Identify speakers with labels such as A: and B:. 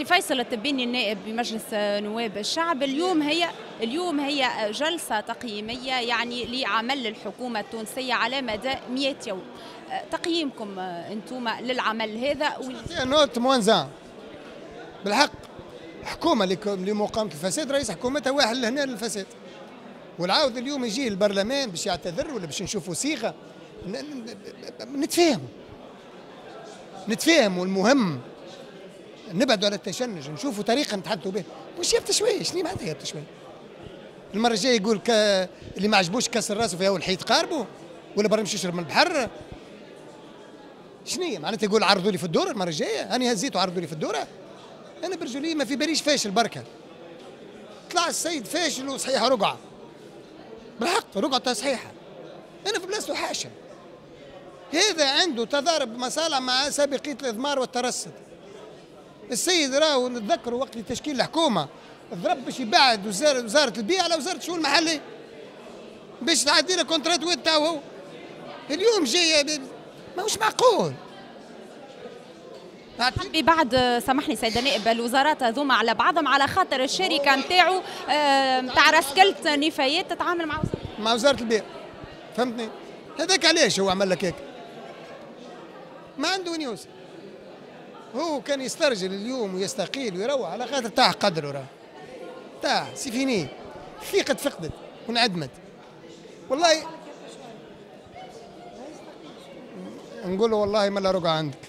A: سي فيصل التبيني النائب بمجلس نواب الشعب. اليوم هي جلسة تقييمية يعني لعمل الحكومة التونسية على مدى 100 يوم. تقييمكم انتم للعمل هذا؟
B: نوت موانزان بالحق. حكومة لمقاومة الفساد، رئيس حكومتها واحد لهنا للفساد، والعاود اليوم يجي البرلمان باش يعتذر ولا باش نشوفوا صيغة نتفاهموا. المهم نبعدوا على التشنج، نشوفوا طريقة نتحدثوا بها، مش يبت شوية. شنو معناتها يبت شوية؟ المرة الجاية يقول اللي ما عجبوش كسر راسه في أول حيط قاربه، ولا برا يمشي يشرب من البحر. شنو معناتها يقول عرضوا لي في الدورة المرة الجاية؟ أنا هزيت وعرضوا لي في الدورة؟ أنا برجولي ما في باليش فاشل بركة. طلع السيد فاشل وصحيح رقعة. بالحق رقعته صحيحة. أنا في بلاصته حاشا. هذا عنده تضارب مصالح مع سابقية الإضمار والترصد. السيد راهو نتذكروا وقت تشكيل الحكومة ضرب باش يبعد وزارة البيئة على وزارة الشؤون المحلية باش تعدي له كونترات تاعو هو. اليوم جاي ماهوش معقول.
A: بعد سامحني سيد النائب الوزارات هذوما على بعضهم على خاطر الشركة نتاعو نتاع راسكلت نفايات تتعامل
B: مع وزارة البيئة. فهمتني؟ هذاك علاش هو عمل لك هيك؟ ما عنده وين يوصل. هو كان يسترجل اليوم ويستقيل ويروح على خاطر تاع قدره راه. تاع سيفيني الثقة تفقدت وانعدمت. والله نقول له والله ما لا رقعة عندك.